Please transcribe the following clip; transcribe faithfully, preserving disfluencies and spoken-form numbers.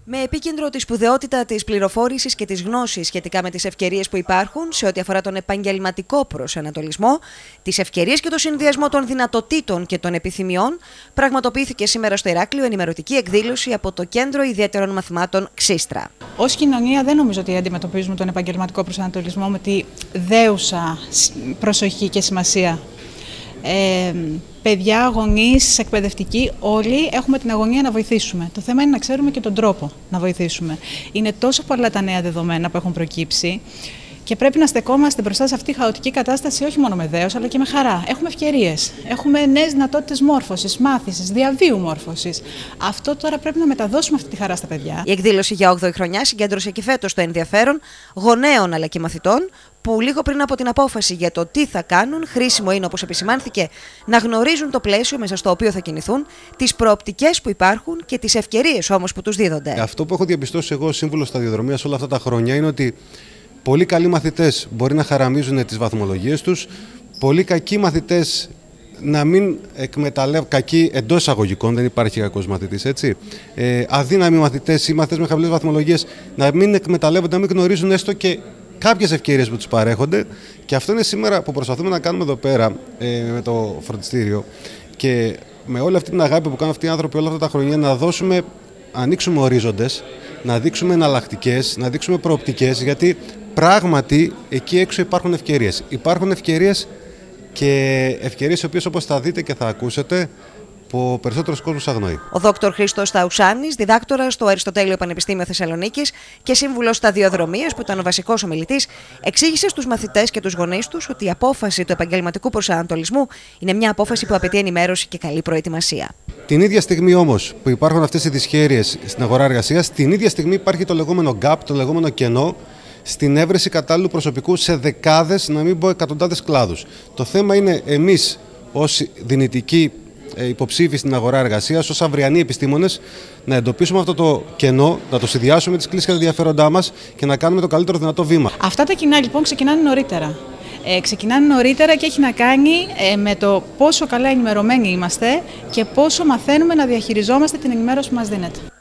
Με επίκεντρο τη σπουδαιότητα της πληροφόρησης και της γνώσης σχετικά με τις ευκαιρίες που υπάρχουν σε ό,τι αφορά τον επαγγελματικό προσανατολισμό, τις ευκαιρίες και το συνδυασμό των δυνατοτήτων και των επιθυμιών, πραγματοποιήθηκε σήμερα στο Ηράκλειο ενημερωτική εκδήλωση από το Κέντρο Ιδιαίτερων Μαθημάτων Ξίστρα. Ως κοινωνία δεν νομίζω ότι αντιμετωπίζουμε τον επαγγελματικό προσανατολισμό με τη δέουσα προσοχή και σημασία. Ε, παιδιά, γονείς, εκπαιδευτικοί, όλοι έχουμε την αγωνία να βοηθήσουμε. Το θέμα είναι να ξέρουμε και τον τρόπο να βοηθήσουμε. Είναι τόσο πολλά τα νέα δεδομένα που έχουν προκύψει και πρέπει να στεκόμαστε μπροστά σε αυτή τη χαοτική κατάσταση όχι μόνο με δέος, αλλά και με χαρά. Έχουμε ευκαιρίες, έχουμε νέες δυνατότητες μόρφωσης, μάθησης, διαβίου μόρφωσης. Αυτό τώρα πρέπει να μεταδώσουμε αυτή τη χαρά στα παιδιά. Η εκδήλωση για όγδοη χρονιά συγκέντρωσε και φέτος το ενδιαφέρον γονέων αλλά και μαθητών, που λίγο πριν από την απόφαση για το τι θα κάνουν, χρήσιμο είναι, όπως επισημάνθηκε, να γνωρίζουν το πλαίσιο μέσα στο οποίο θα κινηθούν, τις προοπτικές που υπάρχουν και τις ευκαιρίες όμως που τους δίδονται. Αυτό που έχω διαπιστώσει εγώ ως σύμβουλος σταδιοδρομίας όλα αυτά τα χρόνια είναι ότι πολύ καλοί μαθητές μπορεί να χαραμίζουν τις βαθμολογίες τους, πολύ κακοί μαθητές να μην εκμεταλλεύουν, κακοί εντός εισαγωγικών, δεν υπάρχει κακός μαθητής, έτσι. Ε, αδύναμοι μαθητές ή μαθητές με χαμηλές βαθμολογίες να μην εκμεταλλεύονται, να μην γνωρίζουν έστω και κάποιες ευκαιρίες που τους παρέχονται, και αυτό είναι σήμερα που προσπαθούμε να κάνουμε εδώ πέρα ε, με το φροντιστήριο και με όλη αυτή την αγάπη που κάνουν αυτοί οι άνθρωποι όλα αυτά τα χρόνια, να δώσουμε, ανοίξουμε ορίζοντες, να δείξουμε εναλλακτικές, να δείξουμε προοπτικές, γιατί πράγματι εκεί έξω υπάρχουν ευκαιρίες. Υπάρχουν ευκαιρίες και ευκαιρίες οι οποίες, όπως θα δείτε και θα ακούσετε, που περισσότερος κόσμος αγνοεί. Ο δόκτωρ Χρήστος Ταουσάνης, διδάκτορας στο Αριστοτέλειο Πανεπιστήμιο Θεσσαλονίκης και σύμβουλος σταδιοδρομίας, που ήταν ο βασικός ομιλητής, εξήγησε στους μαθητές και τους γονείς τους ότι η απόφαση του επαγγελματικού προσανατολισμού είναι μια απόφαση που απαιτεί ενημέρωση και καλή προετοιμασία. Την ίδια στιγμή όμως που υπάρχουν αυτές οι δυσχέρειες στην αγορά εργασίας, την ίδια στιγμή υπάρχει το λεγόμενο gap, το λεγόμενο κενό στην έβρεση κατάλληλου προσωπικού σε δεκάδες, να μην πω εκατοντάδες κλάδους. Το θέμα είναι εμείς ως δυνητικοί υποψήφιοι στην αγορά εργασίας, ως αυριανοί επιστήμονες, να εντοπίσουμε αυτό το κενό, να το συνδυάσουμε τις κλίσεις και τα ενδιαφέροντά μας και να κάνουμε το καλύτερο δυνατό βήμα. Αυτά τα κοινά λοιπόν ξεκινάνε νωρίτερα. Ε, ξεκινάνε νωρίτερα και έχει να κάνει ε, με το πόσο καλά ενημερωμένοι είμαστε και πόσο μαθαίνουμε να διαχειριζόμαστε την ενημέρωση που μας δίνεται.